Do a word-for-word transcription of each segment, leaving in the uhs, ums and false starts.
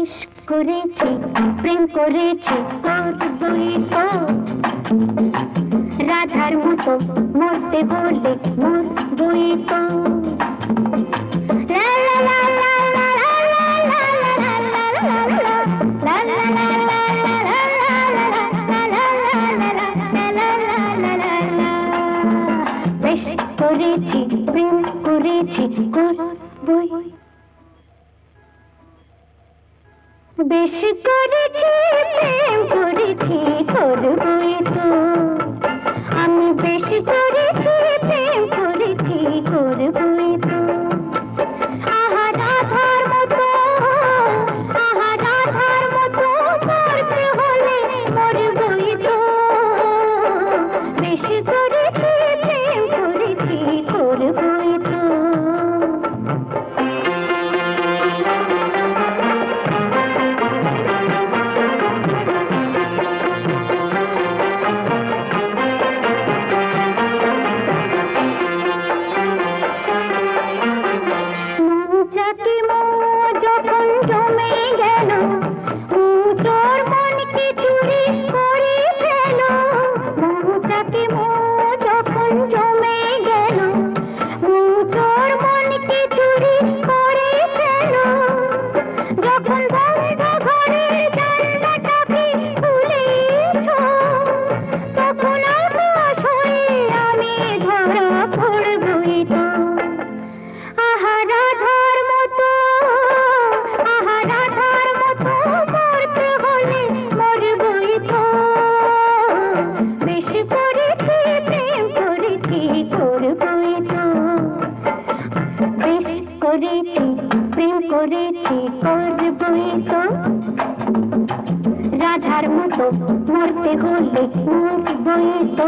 বেশ করেছি প্রেম করেছি করবই তো রাধার মতো মরতে হলে মরবই তো বেশ করেছি প্রেম করেছি করবই বেশ করেছি প্রেম করেছি করবই তো আমি বেশ করেছি প্রেম করেছি করবই তো আহা রাধার মতো আহা রাধার মতো মরতে হলে মরবই তো বেশ করেছি প্রেম করেছি করবই তো রাধার মতো মরতে হলে মরবই তো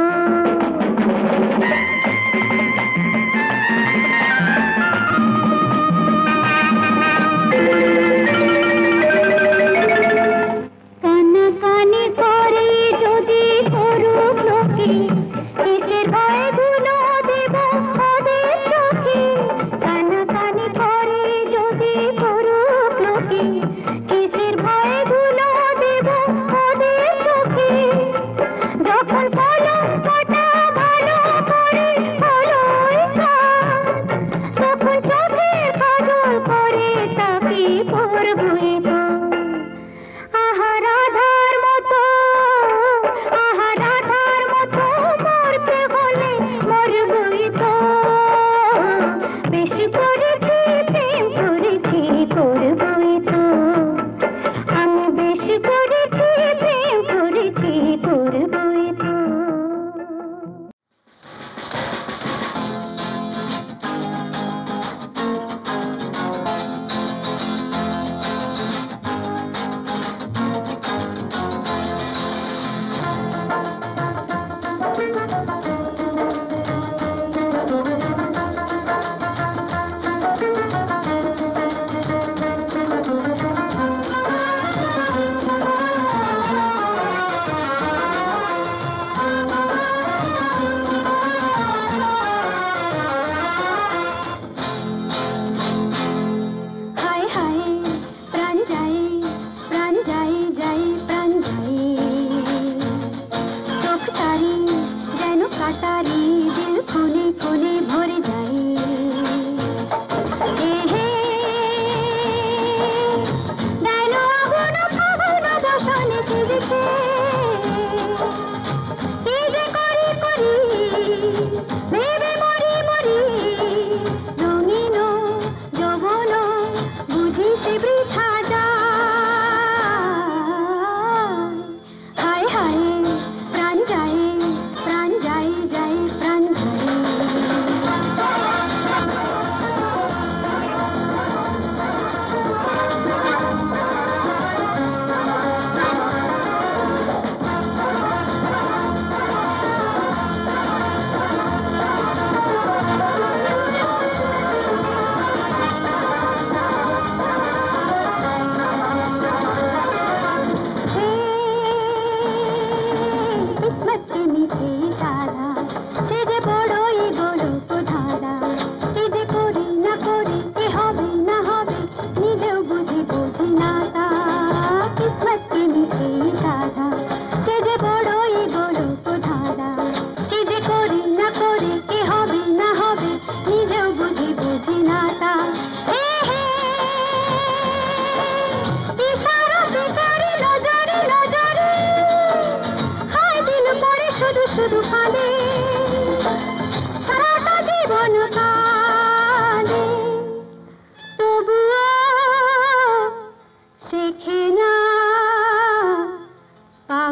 কানাকানি করে যদি করুক লোকে কিসের ভয়ে ধুলো দেব ওদের চোখে কানাকানি করে যদি করুক লোকে কিসের ভয়ে ধুলো দেব ওদের চোখে যখন কলঙ্কটা ভালো করে হলোই তখন চোখের কাজল করে তাকে পরবই তো আহা রাধার মতো আহা রাধার মতো মরতে হলে মরবই তো বেশ করেছি প্রেম করেছি করবই তো আমি বেশ করেছি প্রেম করেছি করবই তো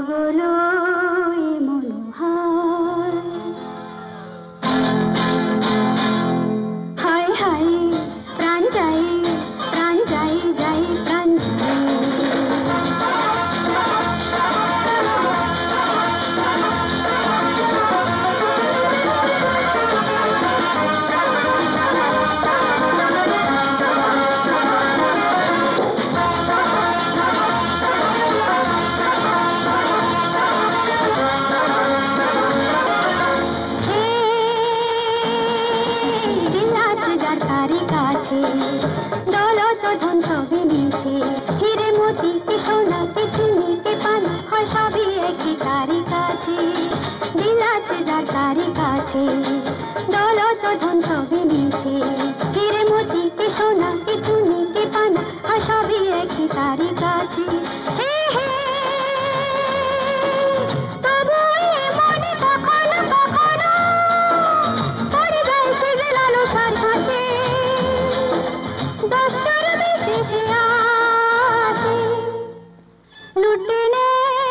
পাগল মনোহার হায় হায় প্রাণ যাই প্রাণ যাই যাই প্রাণ যাই দৌলত ধন সবে নিয়েছে হিরে মতি কি সোনা কি চিনি কি পান হয় সবই একই তারি কাছে দিল আছে যার তারি কাছে দৌলত ধন সবে নিয়েছে হিরে মতি কি সোনা কি চিনি কি পান হয় সবই একই তারি কাছে হে হে তবু মনে কখনো কখনো পড়ে যায় সে যে লালসার ঘাসে দশটার বেশি সে আসে লুটে নে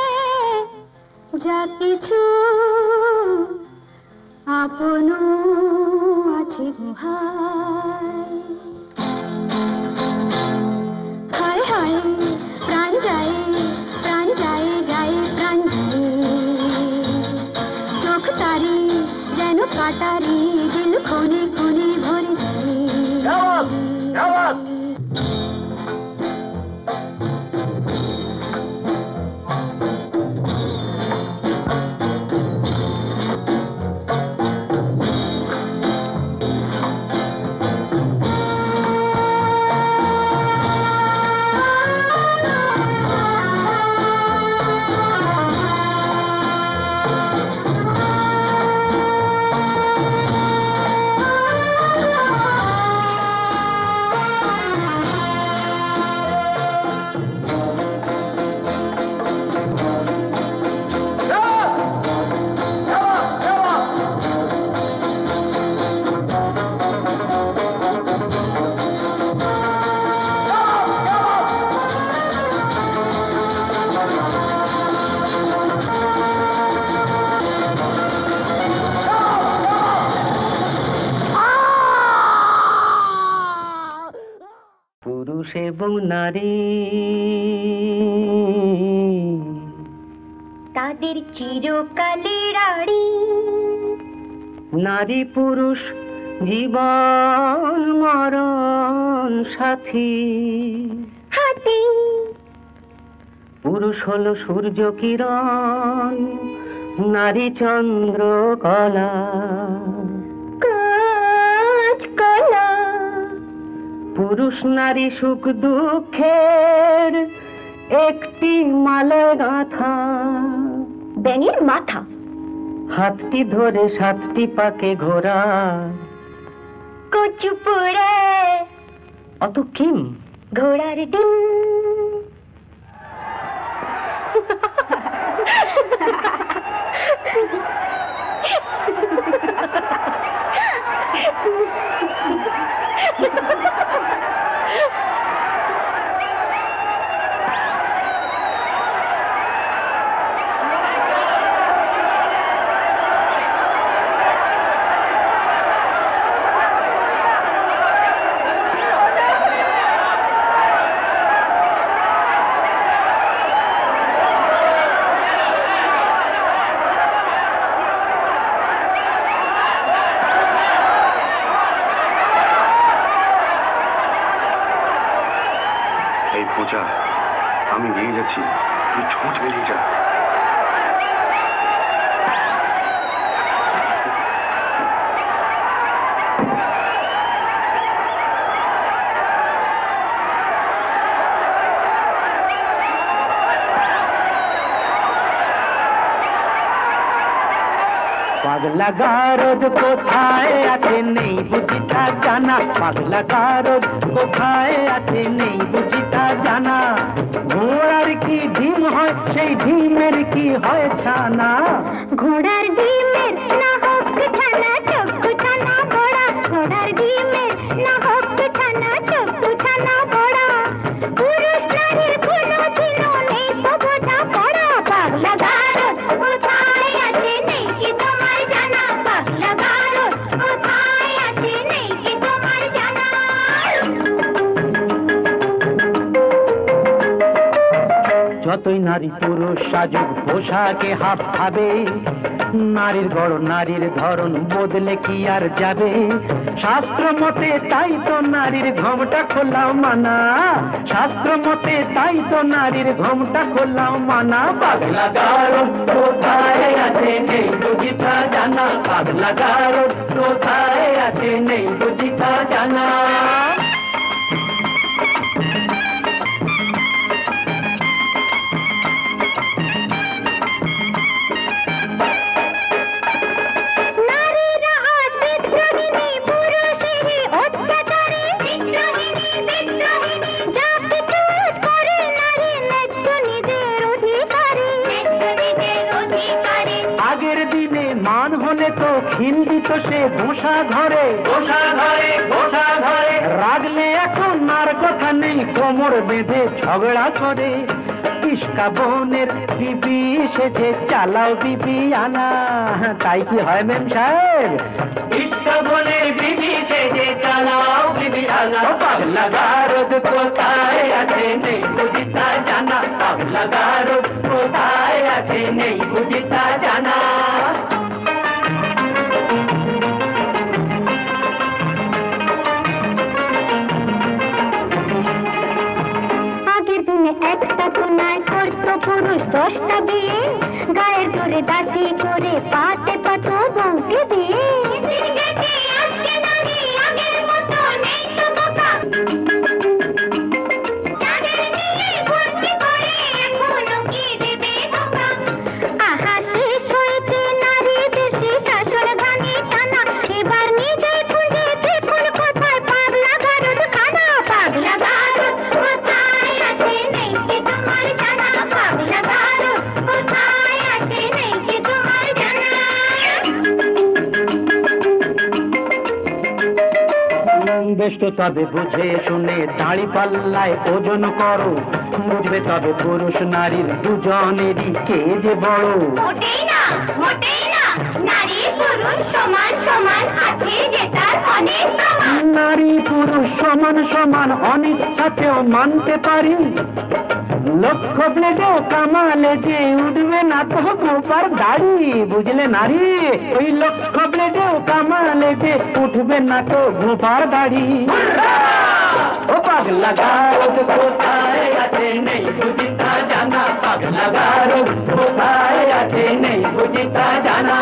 যা কিছু আপন আছে হায় হায় হায় প্রাণ যায় প্রাণ যায় যায় প্রাণ যায় চোখ তারি যেন কাটারি দিল খুনে খুনে ভরে যায় পুরুষ এবং নারী তাদের চিরকালের আড়ি নারী পুরুষ জীবন মরণ সাথী হাতি পুরুষ হলো সূর্য কিরণ নারী চন্দ্র কলা কাজ কলা পুরুষ নারী সুখ দুঃখের একটি মালা গাঁথা ব্যাঙের মাথা হাতটি ধরে সাতটি পাকে ঘোরা কচু পোড়া অত কিম ঘোড়ার ডিম পূজা আমি নিয়ে যাচ্ছি তুই ছুট বেরিয়ে যা পাগলা গারদ কোথায় আছে নেই বুঝিতা জানা পাগলা গারদ কোথায় আছে নেই বুঝিতা জানা ঘোড়ার কি ডিম হয় সেই ডিমের কি হয় ছানা ঘোড়ার ডিমের না হোক ছানা চক্ষু ছানা বড়া ঘোড়ার ডিমের না হোক ছানা চক্ষু ছানা বড়া পুরুষ নারীর কোনো দিনও নেই তো বোঝা পড়া পাগলা যতই নারী পুরুষ সাজুক পোশাকে হাফ খাবে, নারীর গড় নারীর ধরন বদলে কি আর যাবে? শাস্ত্র মতে তাই তো নারীর ঘোমটা খোলাও মানা, শাস্ত্র মতে তাই তো নারীর ঘোমটা খোলাও মানা। পাগলা গারদ কোথায় আছে নেই বুঝিতা জানা, পাগলা গারদ কোথায় আছে নেই বুঝিতা জানা। হিন্দি তো সে ঘোষা ধরে ঘোষা ধরে ঘোষা ধরে, রাগলে এখন আর কথা নেই কোমর বেঁধে ঝগড়া করে। ইস্কা বোনের বিবি সেজে চালাও বিবি আনা, তাই কি হয় মেম সাহেব? ইস্কা বোনের বিবি সেজে চালাও বিবি আনা। পাগলা গারদ কোথায় আছে নেই বুঝিতা জানা, পাগলা গারদ কোথায় আছে নেই বুঝিতা জানা। একটা তো নাই করতো পুরুষ দশটা বিয়ে, গায়ের জোরে দাসি করে পাতে পাতো বউকে দিয়ে। আহা শেষ হয়েছে নারী দেশে শাসন ঘানি টানা, এবার নিজে খুঁজে দেখুন কোথায় পাগলা গারদ খানা। পাগলা গারদ কোথায় আছে নেই কি তোমার জানা, পাগলা গারদ কোথায় আছে নেই কি তোমার জানা। বেশ তো তবে বুঝে শুনে দাড়ি পাল্লায় ওজন করো, বুঝবে তবে পুরুষ নারীর দুজনেরই কে যে বড়। মোটেই না মোটেই না, নারী পুরুষ সমান সমান আছে যে তার অনেক প্রমাণ। নারী পুরুষ সমান সমান অনিচ্ছাতেও মানতে পারি, লক্ষ্য ব্লেডেও কামালে যে উঠবে না তো গোপার দাড়ি। বুঝলে নারী, ওই লক্ষ্য ব্লেডেও কামালে যে উঠবে না তো গোপার দাড়ি। ও পাগলা গারদ কোথায় আছে নেই বুঝিতা জানা, পাগলা গারদ কোথায় আছে নেই বুঝিতা জানা।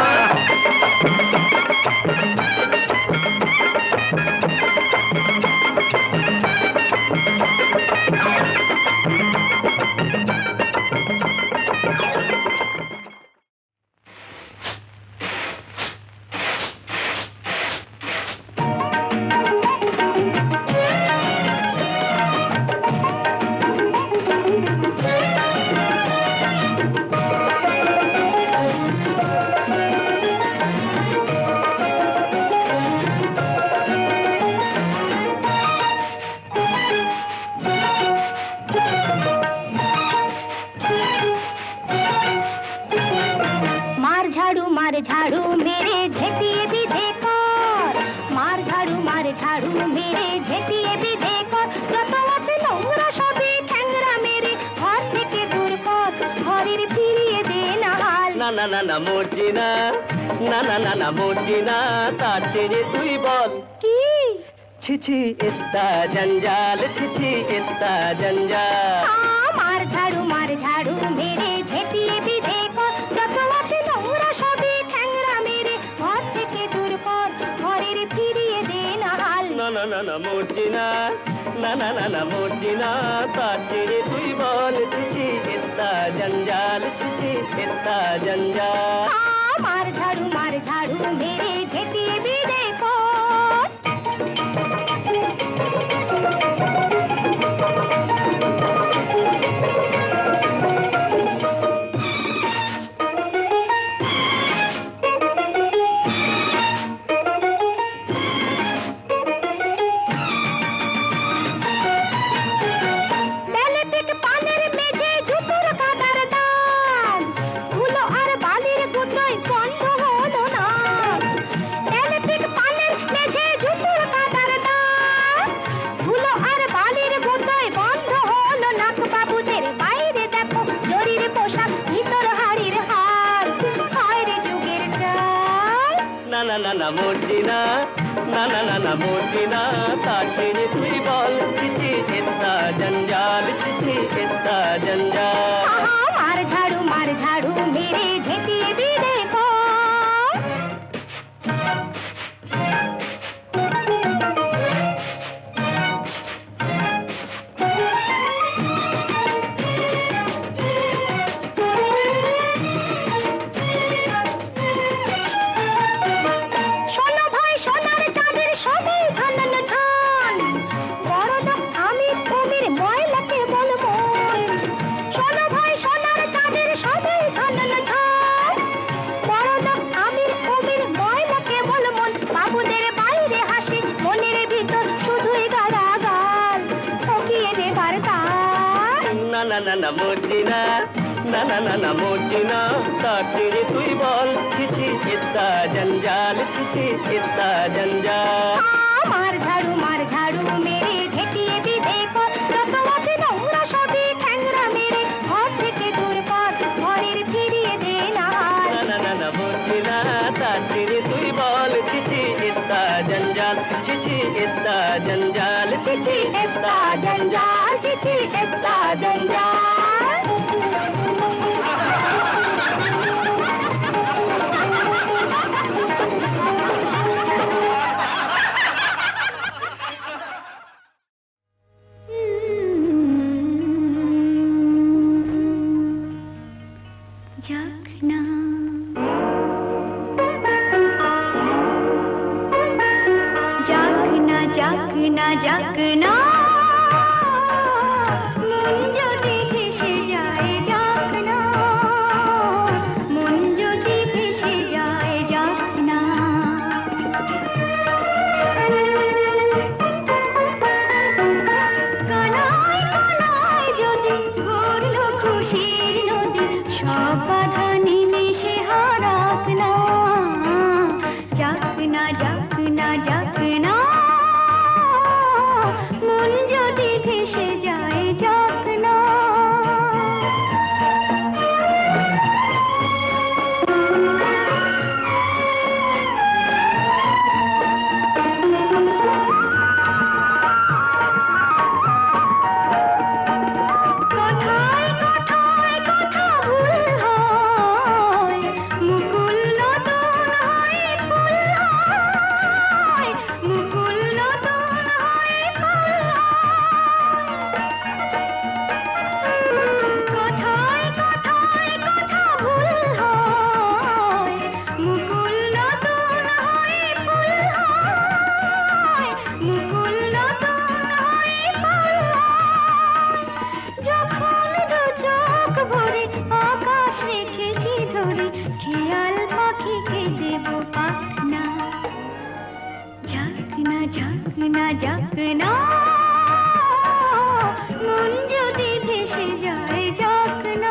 झाड़ू मेरे झेतिए भी देखो, मार झाड़ू मार झाड़ू मेरे झेतिए भी देखो, যত আছে নোংরা সবই ঠ্যাংরা মেরে ঘর থেকে দূর কর, ঘরের ফিরিয়ে দে না হাল। না না না না মরছি না, না না না না মরছি না, তার চেয়ে তুই বল কি? ছিছি ইত্তা জঞ্জাল, ছিছি ইত্তা জঞ্জাল। মার ঝাড়ু মার ঝাড়ু মেরে ঝেঁটিয়ে भी देखो, যত আছে নোংরা সবই ঠ্যাংরা মেরে ঘর থেকে দূর কর, ঘরের ফিরিয়ে দে না হাল। না না না না মরছি না, না না না না মরছি না, তার চেয়ে তুই বল ছিছি ইত্তা জঞ্জাল, ছিছি ইত্তা জঞ্জাল। মার ঝাড়ু মার ঝাড়ু মেরে ঝেঁটিয়ে भी देखो। না মর্জিনা না না না না মর্জিনা তার ছেড়ে তুই বল চিঠি এত্তা জঞ্জাল চিঠি এত্তা জঞ্জাল मार झाड़ू मार झाड़ू मेरे झेपी भी देखो सोना भाई सोनार चाँदेर सबै झानन झान बड़ दाम आमी कुमिर मयलाके बोल मन सोना भाई सोनार चाँदेर सबै झानन झान बड़ दाम आमी कुमिर मयलाके बोल मन बाबुदेर बाइरे हासि मनेर भितर शुधुई गालागाल ठकिये देবার তার না না না না মর্জিনা না না না না মর্জিনা তার ছেড়ে তুই বল চিঠি এত্তা জঞ্জাল চিঠি এত্তা জঞ্জাল मार झाड़ू मार झाड़ू मेरे झेपिए भी देखो যত আছে নোংরা সবই ঠ্যাংরা মেরে ঘর থেকে দূর কর ঘরের ফিরিয়ে দে না না না না না মর্জিনা তার ছেড়ে তুই বল চিঠি এত্তা জঞ্জাল চিঠি এত্তা জঞ্জাল চিঠি এত্তা জঞ্জাল চিঠি এত্তা জঞ্জাল जागना जागना जागना जागना मन যদি ভেসে যায় জাগনা মন যদি ভেসে যায় জাগনা কানায় কানায় যদি ঘুরলো খুশির নদী সব বাধা নিমেষে হারাক না জাগনা জাগনা জাগনা মন যদি ভেসে যায় জাগনা কথায় কথায় কথা ভুল হয় মুকুল নতুন হয়ে ফুল হয় মুকুল নতুন হয়ে ফুল কথায় কথায় কথা ভুল হয় মুকুল নতুন হয়ে ফুল হয় মুকুল নতুন হয়ে ফুল যখন দু চোখ ভরে আকাশ রেখেছি ধরে খেয়াল পাখিকে দেব পাখনা জাগনা জাগনা জাগনা মন যদি ভেসে যায় জাগনা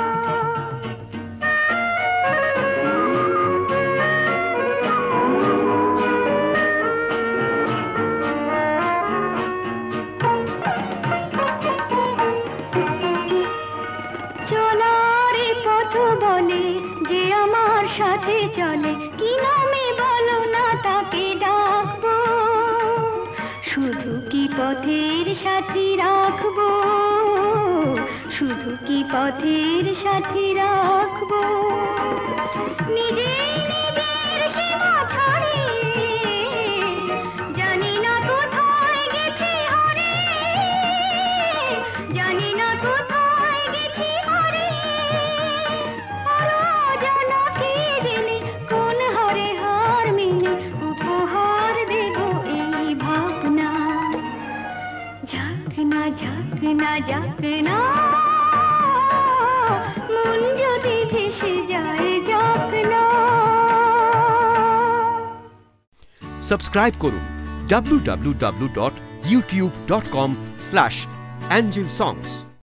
চলার পথ বলে যে আমার সাথে চলে কি নামে বলো না তাকে ডাকবো শুধু কি পথের সাথী রাখবো শুধু কি পথের সাথী রাখবো নিজেই নিজের সীমা ছাড়িয়ে জানি না কোথায় গেছি হারে জানি না কোথায় গেছি হারে আরো জানা কি জেনে কোন হারে হার মেনে উপহার দেব এই ভাবনা জাগনা জাগনা জাগনা মন যদি ভেসে যায় জাগনা সাবস্ক্রাইব করুন W W W dot YouTube dot com slash angel সংস।